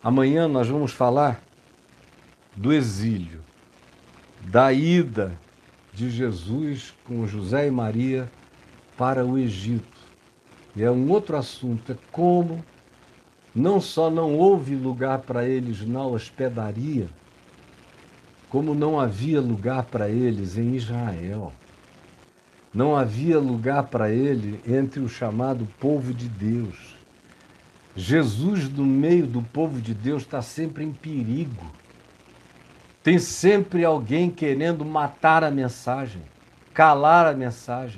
Amanhã nós vamos falar do exílio, da ida de Jesus com José e Maria para o Egito. E é um outro assunto, é como não só não houve lugar para eles na hospedaria, como não havia lugar para eles em Israel. Não havia lugar para ele entre o chamado povo de Deus. Jesus, no meio do povo de Deus, está sempre em perigo. Tem sempre alguém querendo matar a mensagem, calar a mensagem,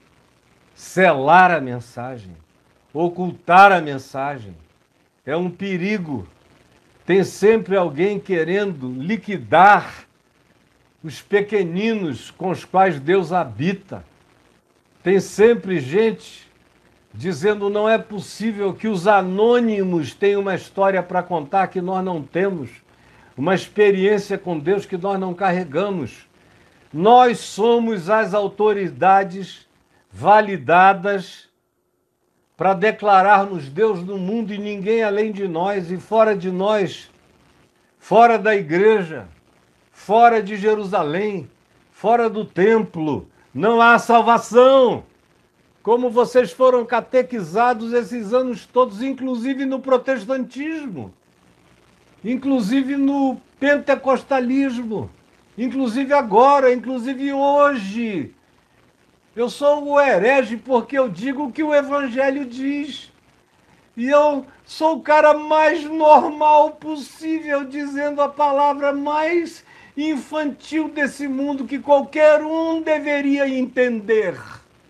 selar a mensagem, ocultar a mensagem. É um perigo. Tem sempre alguém querendo liquidar os pequeninos com os quais Deus habita. Tem sempre gente dizendo não é possível que os anônimos tenham uma história para contar que nós não temos, uma experiência com Deus que nós não carregamos. Nós somos as autoridades validadas para declararmos Deus no mundo e ninguém além de nós, e fora de nós, fora da igreja, fora de Jerusalém, fora do templo, não há salvação. Como vocês foram catequizados esses anos todos, inclusive no protestantismo, inclusive no pentecostalismo, inclusive agora, inclusive hoje. Eu sou o herege porque eu digo o que o Evangelho diz. E eu sou o cara mais normal possível, dizendo a palavra mais infantil desse mundo que qualquer um deveria entender.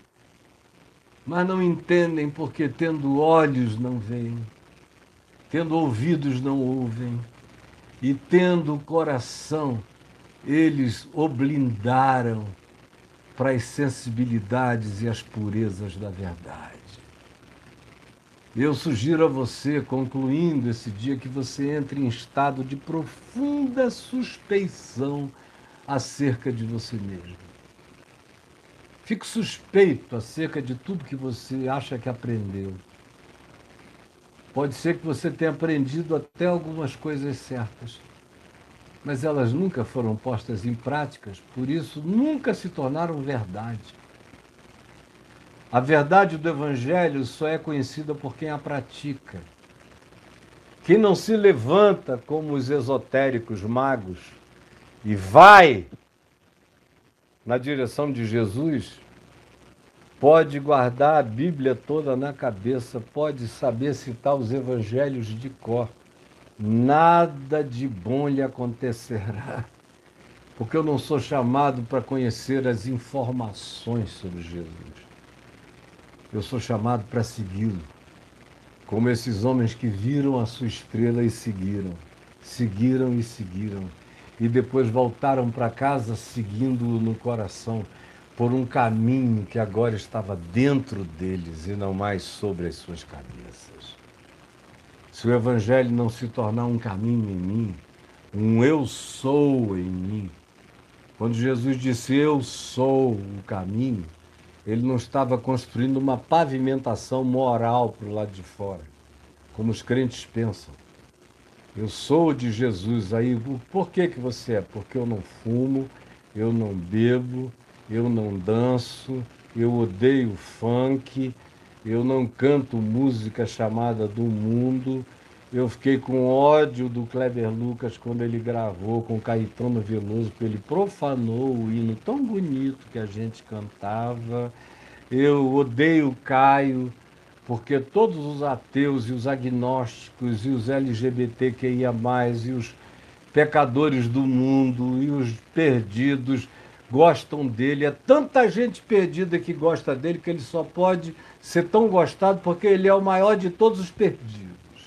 Mas não entendem porque, tendo olhos, não veem, tendo ouvidos, não ouvem, e tendo coração, eles o blindaram para as sensibilidades e as purezas da verdade. Eu sugiro a você, concluindo esse dia, que você entre em estado de profunda suspeição acerca de você mesmo. Fique suspeito acerca de tudo que você acha que aprendeu. Pode ser que você tenha aprendido até algumas coisas certas, mas elas nunca foram postas em práticas, por isso nunca se tornaram verdade. A verdade do Evangelho só é conhecida por quem a pratica. Quem não se levanta como os esotéricos magos e vai na direção de Jesus, pode guardar a Bíblia toda na cabeça, pode saber citar os evangelhos de cor. Nada de bom lhe acontecerá, porque eu não sou chamado para conhecer as informações sobre Jesus. Eu sou chamado para segui-lo, como esses homens que viram a sua estrela e seguiram, seguiram e seguiram, e depois voltaram para casa seguindo-o no coração, por um caminho que agora estava dentro deles e não mais sobre as suas cabeças. Se o Evangelho não se tornar um caminho em mim, um eu sou em mim, quando Jesus disse eu sou o caminho, ele não estava construindo uma pavimentação moral para o lado de fora, como os crentes pensam. Eu sou de Jesus. Aí, por que que você é? Porque eu não fumo, eu não bebo, eu não danço, eu odeio funk, eu não canto música chamada do mundo. Eu fiquei com ódio do Kleber Lucas quando ele gravou com Caetano Veloso, porque ele profanou o hino tão bonito que a gente cantava. Eu odeio o Caio, porque todos os ateus e os agnósticos e os LGBTQIA+, e os pecadores do mundo e os perdidos gostam dele. É tanta gente perdida que gosta dele que ele só pode ser tão gostado porque ele é o maior de todos os perdidos.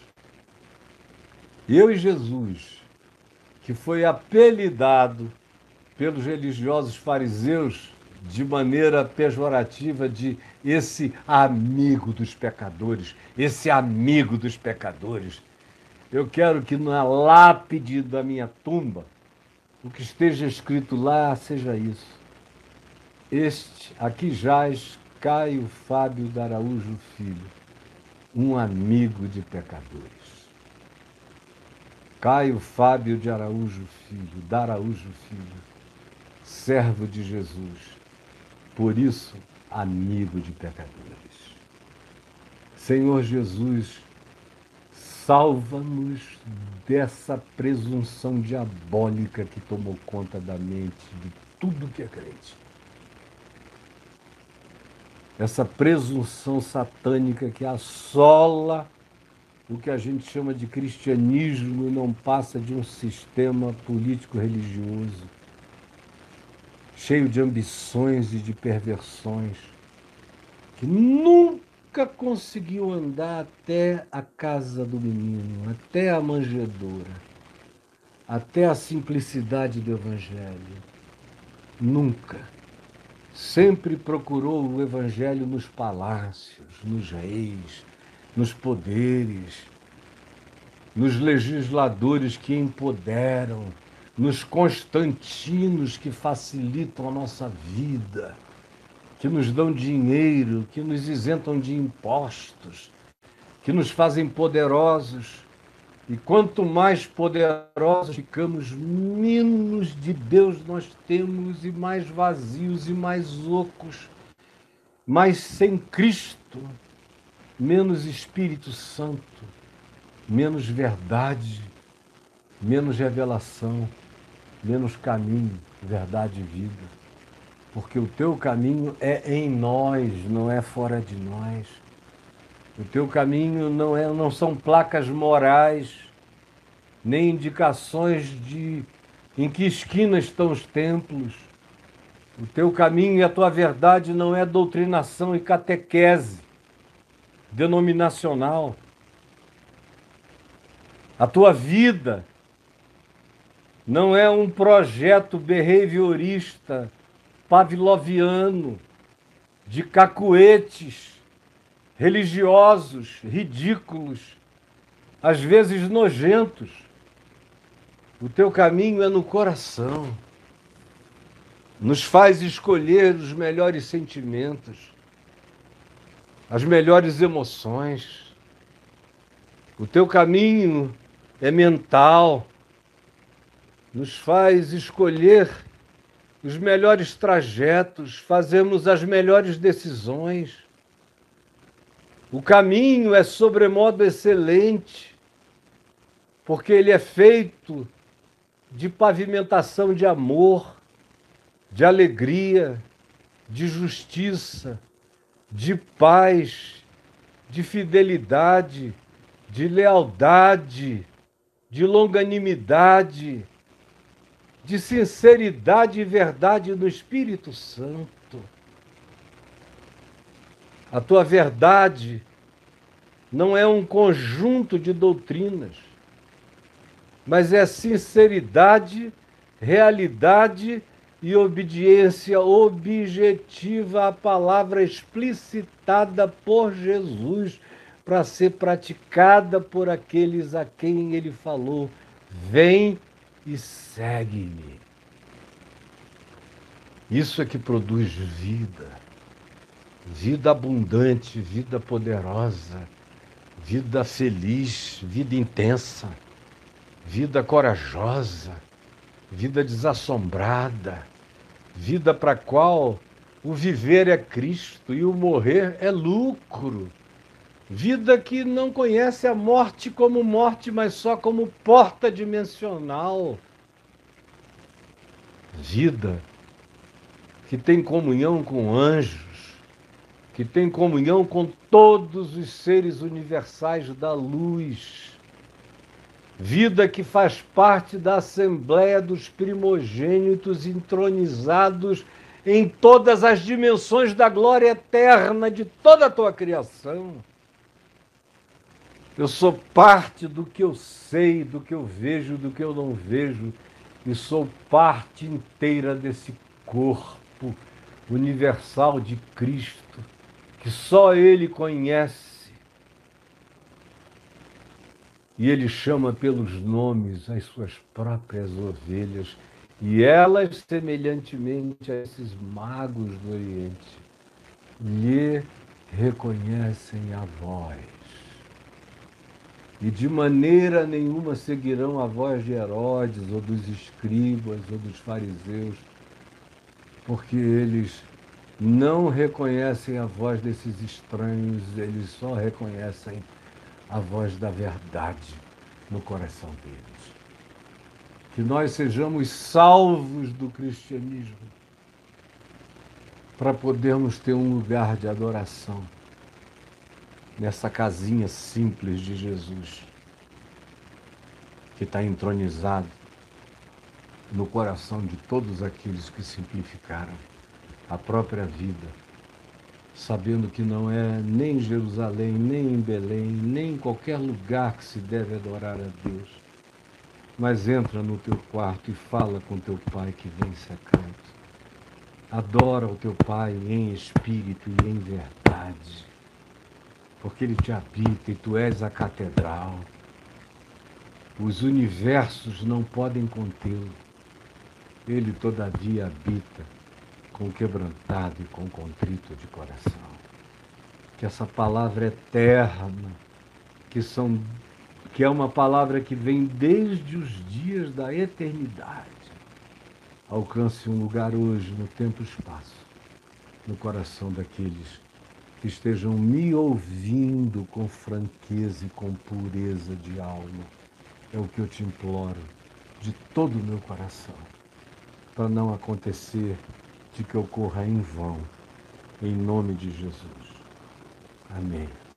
Eu e Jesus, que foi apelidado pelos religiosos fariseus de maneira pejorativa de esse amigo dos pecadores, esse amigo dos pecadores. Eu quero que na lápide da minha tumba, o que esteja escrito lá seja isso. Este aqui jaz Caio Fábio de Araújo Filho, um amigo de pecadores. Caio Fábio de Araújo Filho, d'Araújo Filho, servo de Jesus, por isso, amigo de pecadores. Senhor Jesus, salva-nos dessa presunção diabólica que tomou conta da mente de tudo que é crente. Essa presunção satânica que assola o que a gente chama de cristianismo e não passa de um sistema político-religioso, cheio de ambições e de perversões, que nunca conseguiu andar até a casa do menino, até a manjedoura, até a simplicidade do Evangelho. Nunca. Sempre procurou o Evangelho nos palácios, nos reis, nos poderes, nos legisladores que empoderam, nos Constantinos que facilitam a nossa vida, que nos dão dinheiro, que nos isentam de impostos, que nos fazem poderosos. E quanto mais poderosos ficamos, menos de Deus nós temos, e mais vazios e mais ocos, mais sem Cristo, menos Espírito Santo, menos verdade, menos revelação, menos caminho, verdade e vida. Porque o teu caminho é em nós, não é fora de nós. O teu caminho não são placas morais, nem indicações de em que esquina estão os templos. O teu caminho e a tua verdade não é doutrinação e catequese denominacional. A tua vida não é um projeto behaviorista, pavloviano, de cacuetes religiosos, ridículos, às vezes nojentos. O teu caminho é no coração. Nos faz escolher os melhores sentimentos, as melhores emoções. O teu caminho é mental. Nos faz escolher os melhores trajetos, fazemos as melhores decisões. O caminho é sobremodo excelente, porque ele é feito de pavimentação de amor, de alegria, de justiça, de paz, de fidelidade, de lealdade, de longanimidade, de sinceridade e verdade no Espírito Santo. A tua verdade não é um conjunto de doutrinas, mas é sinceridade, realidade e obediência objetiva à palavra explicitada por Jesus para ser praticada por aqueles a quem ele falou: vem e segue-me. Isso é que produz vida, vida abundante, vida poderosa, vida feliz, vida intensa, vida corajosa, vida desassombrada, vida para a qual o viver é Cristo e o morrer é lucro. Vida que não conhece a morte como morte, mas só como porta dimensional. Vida que tem comunhão com anjos, que tem comunhão com todos os seres universais da luz. Vida que faz parte da Assembleia dos Primogênitos entronizados em todas as dimensões da glória eterna de toda a tua criação. Eu sou parte do que eu sei, do que eu vejo, do que eu não vejo, e sou parte inteira desse corpo universal de Cristo, que só Ele conhece. E Ele chama pelos nomes as suas próprias ovelhas, e elas, semelhantemente a esses magos do Oriente, lhe reconhecem a voz. e de maneira nenhuma seguirão a voz de Herodes, ou dos escribas, ou dos fariseus, porque eles não reconhecem a voz desses estranhos, eles só reconhecem a voz da verdade no coração deles. Que nós sejamos salvos do cristianismo para podermos ter um lugar de adoração nessa casinha simples de Jesus, que está entronizado no coração de todos aqueles que simplificaram a própria vida, sabendo que não é nem em Jerusalém, nem em Belém, nem em qualquer lugar que se deve adorar a Deus, mas entra no teu quarto e fala com teu Pai que vem em secreto. Adora o teu Pai em espírito e em verdade, porque Ele te habita e tu és a catedral. Os universos não podem contê-lo. Ele, todavia, habita com quebrantado e com contrito de coração. Que essa palavra eterna, que é uma palavra que vem desde os dias da eternidade, alcance um lugar hoje, no tempo e espaço, no coração daqueles que estejam me ouvindo com franqueza e com pureza de alma. É o que eu te imploro de todo o meu coração, para não acontecer de que ocorra em vão, em nome de Jesus. Amém.